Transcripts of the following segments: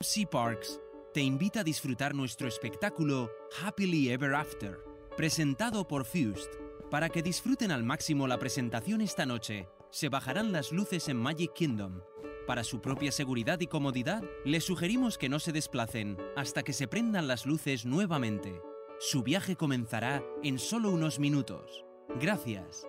Sea Parks te invita a disfrutar nuestro espectáculo Happily Ever After, presentado por Fused. Para que disfruten al máximo la presentación esta noche, se bajarán las luces en Magic Kingdom. Para su propia seguridad y comodidad, les sugerimos que no se desplacen hasta que se prendan las luces nuevamente. Su viaje comenzará en solo unos minutos. Gracias.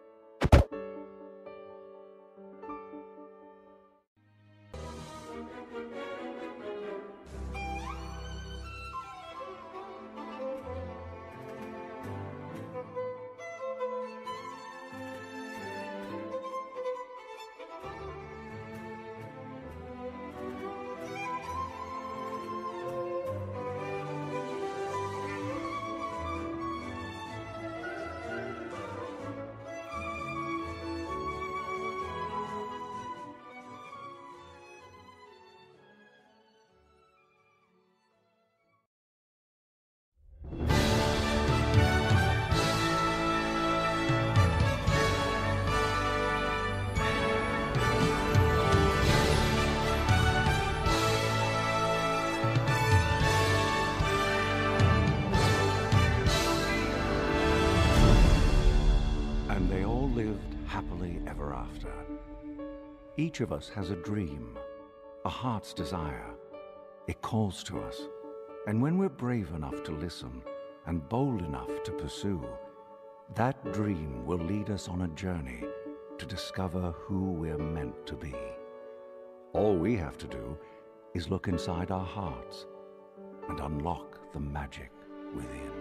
Each of us has a dream, a heart's desire. It calls to us, and when we're brave enough to listen and bold enough to pursue, that dream will lead us on a journey to discover who we're meant to be. All we have to do is look inside our hearts and unlock the magic within.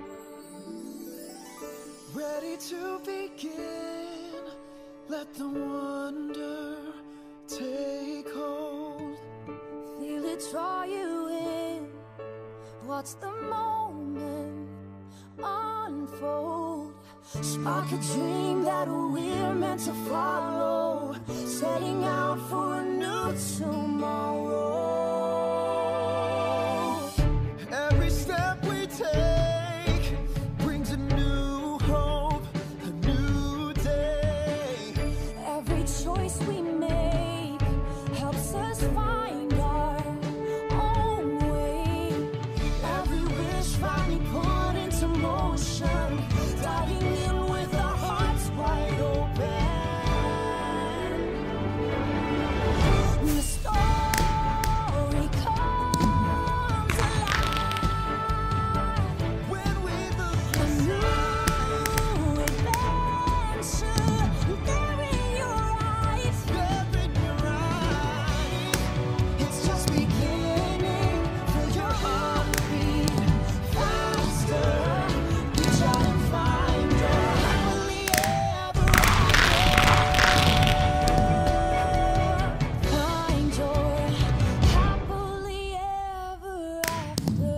Ready to begin, let the wonder take hold. Feel it draw you in. Watch the moment unfold. Spark a dream that we're meant to follow. Setting out for a new tomorrow. Every step we take brings a new hope, a new day. Every choice we make helps us find our own way. Every wish finally put into motion, diving in with our hearts wide open. The story comes alive when we look a new adventure. There in your eyes, up in your eyes. it's just beginning. Feel your heartbeat faster. Reach out and find your happily ever after. Find your happily ever after.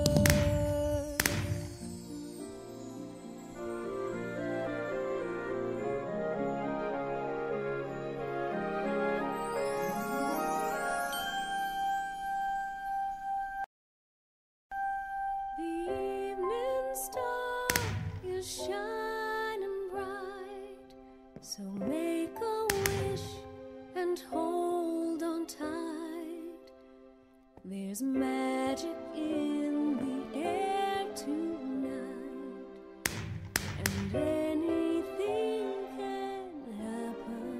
The evening star is shining bright, so make a wish and hold on tight. There's magic in the air tonight, and anything can happen.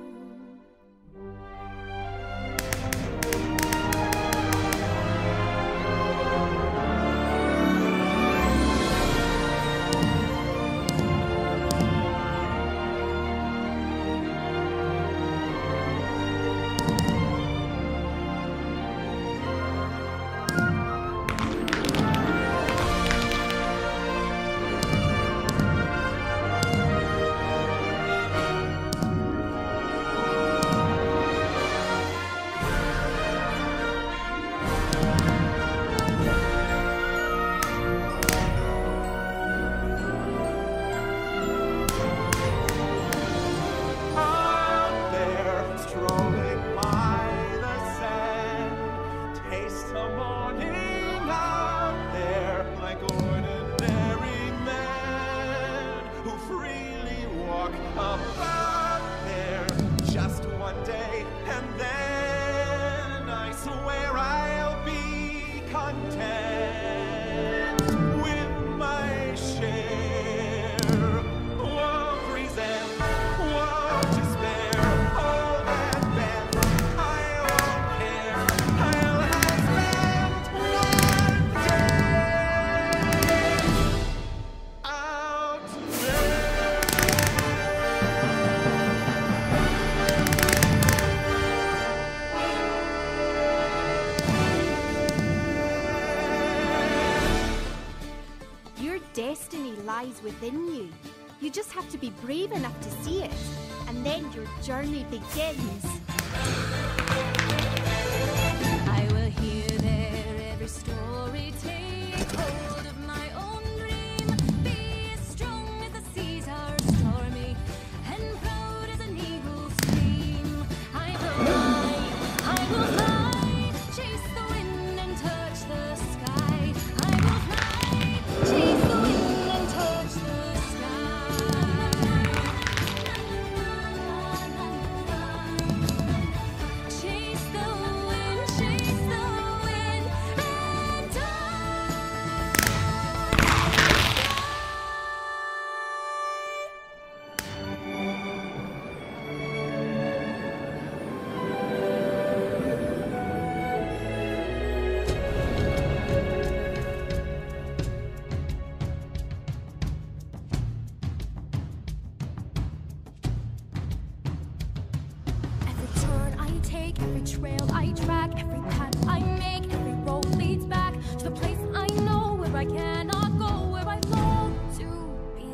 Out there, strolling by the sand, taste the morning out there, like ordinary men who freely walk about there. Just one day, and then I swear I'll be within you. You just have to be brave enough to see it, and then your journey begins. I will hear their every story, take hold of my own dream, be as strong as the seas are stormy, and proud as an eagle's scream. I will fly, chase the wind and touch the sky. I will fly, chase the wind and touch the sky. Chase the wind and every turn I take, every trail I track, every path I make, every road leads back to the place I know where I cannot go, where I long to be.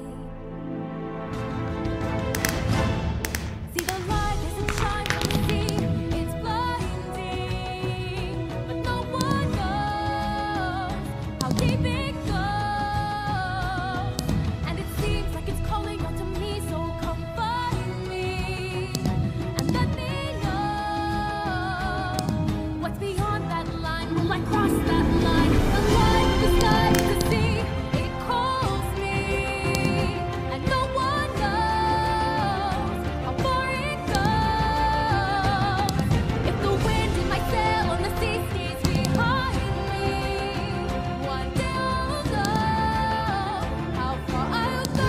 See the light as it shines on the sea, it's blinding, but no one knows how deep it goes. And it seems like it's calling out to me, so come find me and let me know what's beyond that line. Will I cross that line? The light decides to see, it calls me, and no one knows how far it goes. If the wind in my sail on the sea stays behind me, one day I'll know how far I'll go.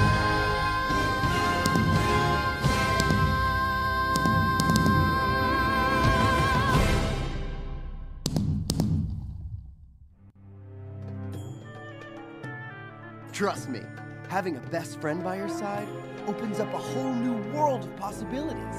Trust me, having a best friend by your side opens up a whole new world of possibilities.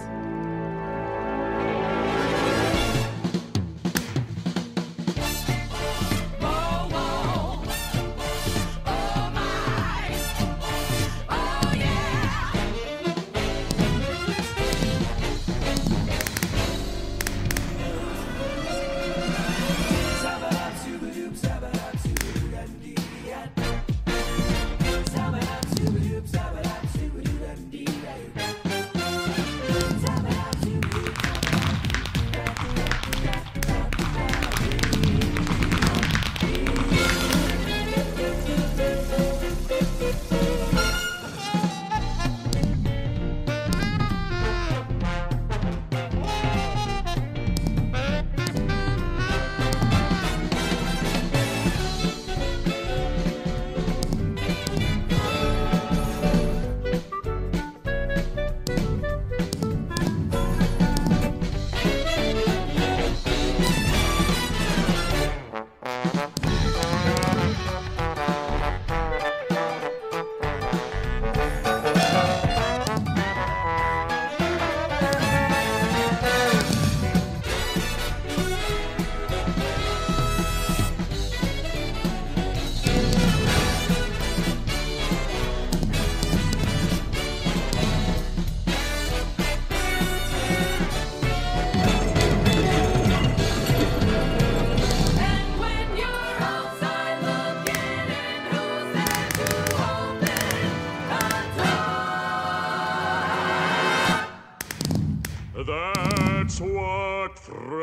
That's what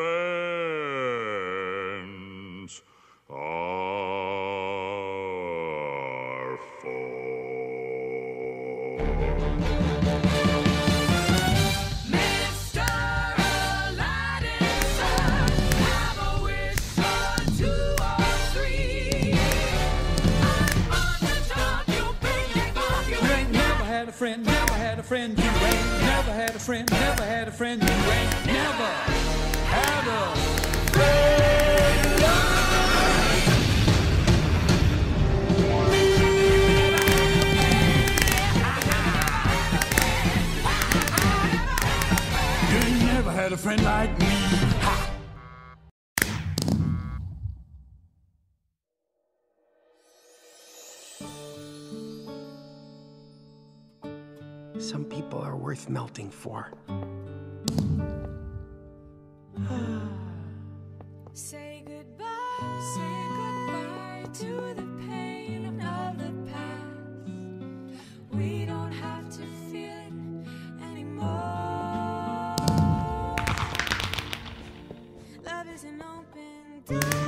friends are for. Mr. Aladdin, sir, have a wish or two or three. I'm on the top, you'll bring it off. You ain't never had a friend, never had a friend. You ain't never had a friend, never had a friend. You ain't never had a friend. You ain't never had a friend like me. Ha! Some people are worth melting for. Say goodbye to the pain of the past. We don't have to feel it anymore. Love is an open door.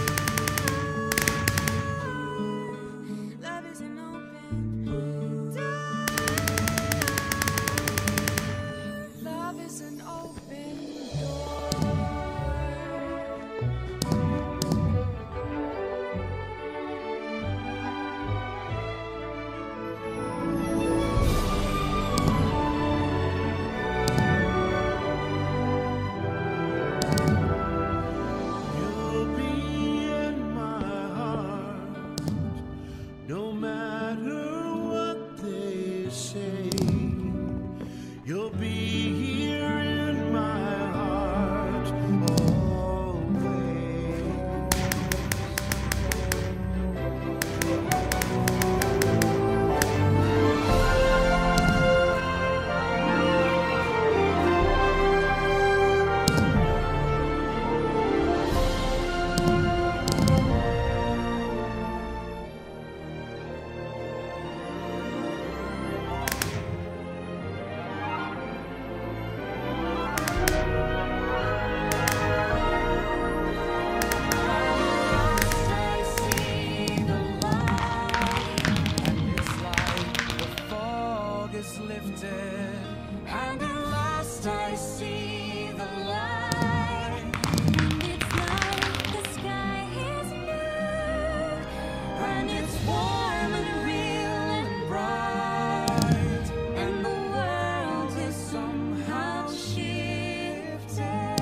Love is an open door. Love is an open door. You'll be in my heart, no matter what they say. You'll be here in my heart always. I see the light, and it's like the fog is lifted. And at last I see the light, and it's like the sky is blue, and it's warm and real and bright, and the world is somehow shifted.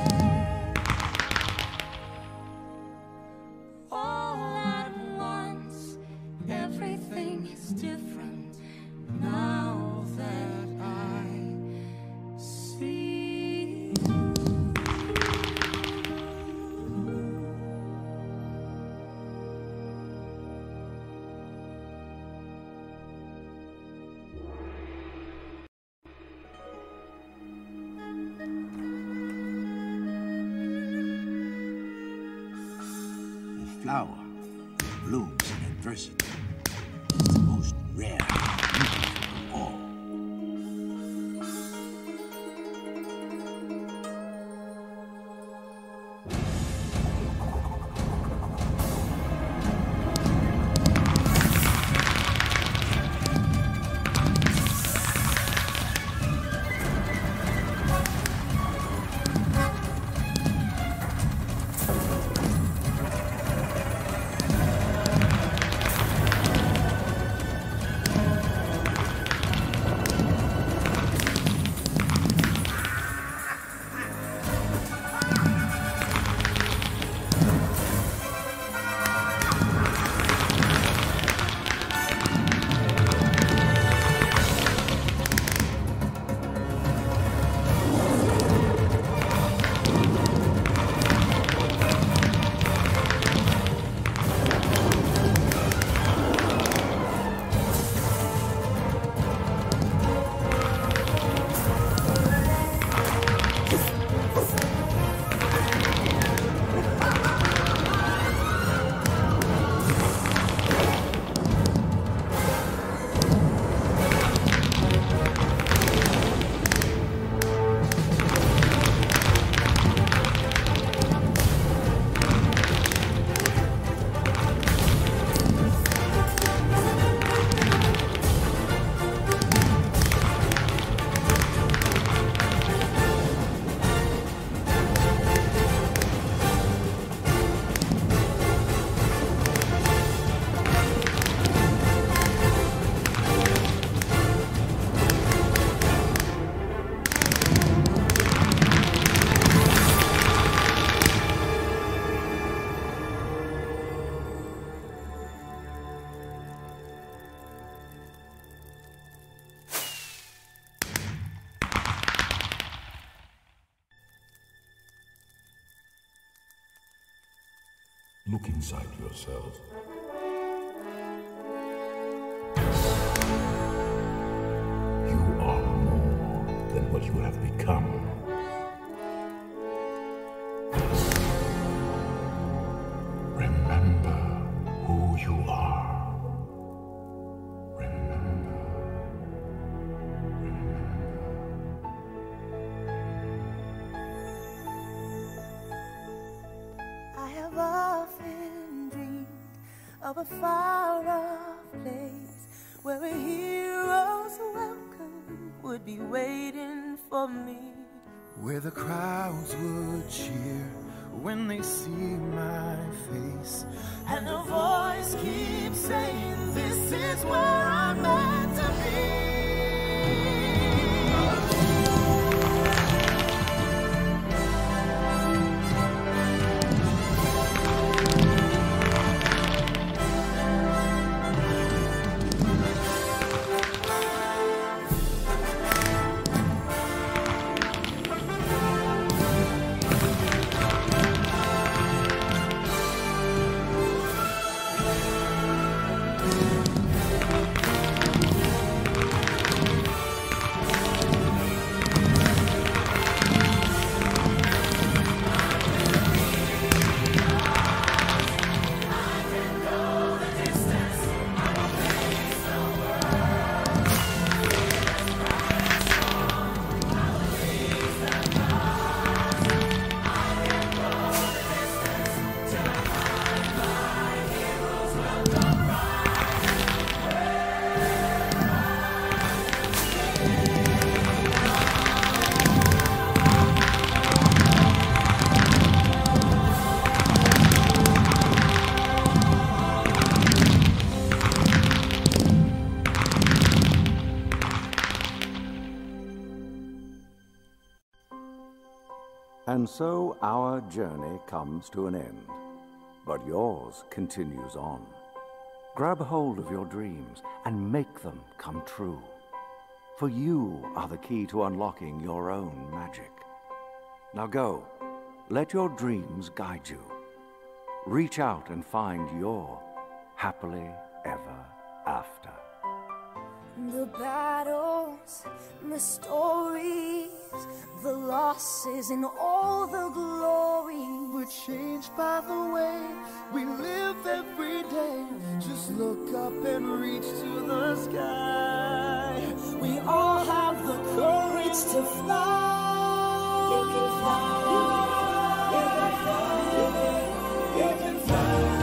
All at once, everything is different now that I see you. The flower blooms in adversity. It's the most rare and beautiful of all. Look inside yourself. You are what you have become. Remember who you are. Remember. I have often dreamed of a far-off place where a hero's welcome would be waiting for me. Where the crowds would cheer when they see my face, And a voice keeps saying, this is where I'm meant to be. And so our journey comes to an end, but yours continues on. Grab hold of your dreams and make them come true. For you are the key to unlocking your own magic. Now go, let your dreams guide you. Reach out and find your happily ever after. The battles, the stories, the losses, and all the glory we're changed by the way we live every day. Just look up and reach to the sky. We all have the courage to fly. You can fly. You can fly. You can fly.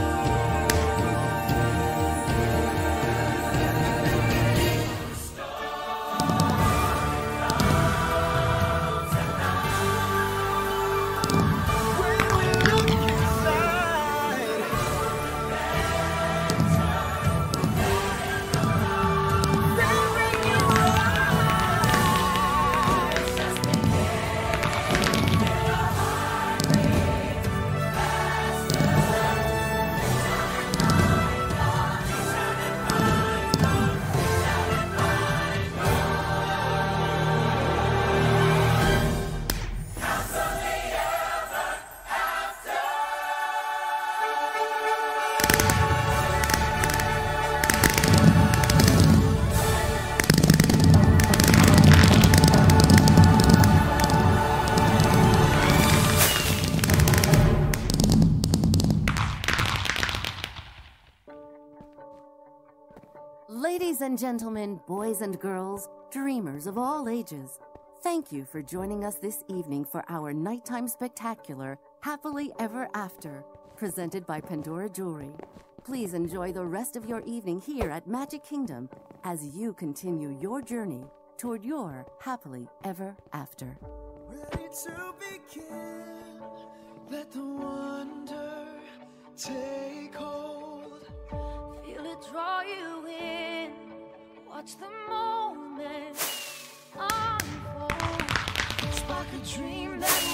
Ladies and gentlemen, boys and girls, dreamers of all ages, thank you for joining us this evening for our nighttime spectacular, Happily Ever After, presented by Pandora Jewelry. Please enjoy the rest of your evening here at Magic Kingdom as you continue your journey toward your Happily Ever After. Ready to begin, let the wonder take hold. Feel it draw you in. Watch the moment unfold. Spark a dream that